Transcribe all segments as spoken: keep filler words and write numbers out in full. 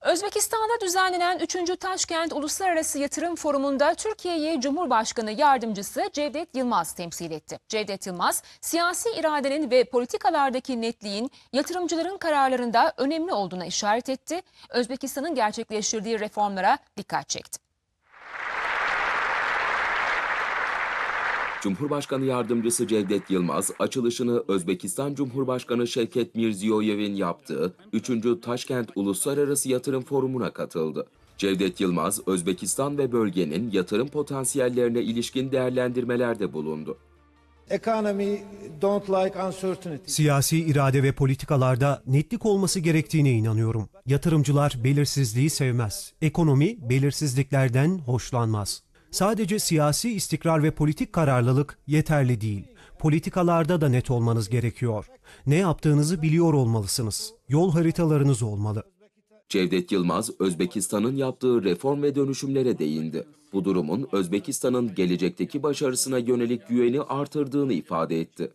Özbekistan'da düzenlenen üçüncü Taşkent Uluslararası Yatırım Forumu'nda Türkiye'yi Cumhurbaşkanı Yardımcısı Cevdet Yılmaz temsil etti. Cevdet Yılmaz, siyasi iradenin ve politikalardaki netliğin yatırımcıların kararlarında önemli olduğuna işaret etti. Özbekistan'ın gerçekleştirdiği reformlara dikkat çekti. Cumhurbaşkanı Yardımcısı Cevdet Yılmaz, açılışını Özbekistan Cumhurbaşkanı Şevket Mirziyoyev'in yaptığı üçüncü Taşkent Uluslararası Yatırım Forumu'na katıldı. Cevdet Yılmaz, Özbekistan ve bölgenin yatırım potansiyellerine ilişkin değerlendirmelerde bulundu. Siyasi irade ve politikalarda netlik olması gerektiğine inanıyorum. Yatırımcılar belirsizliği sevmez. Ekonomi belirsizliklerden hoşlanmaz. Sadece siyasi istikrar ve politik kararlılık yeterli değil. Politikalarda da net olmanız gerekiyor. Ne yaptığınızı biliyor olmalısınız. Yol haritalarınız olmalı. Cevdet Yılmaz, Özbekistan'ın yaptığı reform ve dönüşümlere değindi. Bu durumun Özbekistan'ın gelecekteki başarısına yönelik güveni artırdığını ifade etti.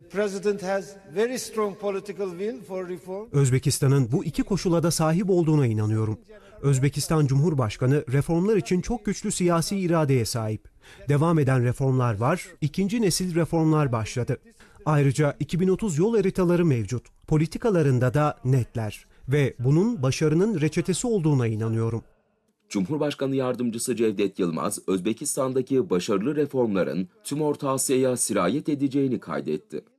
Özbekistan'ın bu iki koşula da sahip olduğuna inanıyorum. Özbekistan Cumhurbaşkanı reformlar için çok güçlü siyasi iradeye sahip. Devam eden reformlar var, ikinci nesil reformlar başladı. Ayrıca iki bin otuz yol haritaları mevcut. Politikalarında da netler ve bunun başarının reçetesi olduğuna inanıyorum. Cumhurbaşkanı Yardımcısı Cevdet Yılmaz, Özbekistan'daki başarılı reformların tüm Orta Asya'ya sirayet edeceğini kaydetti.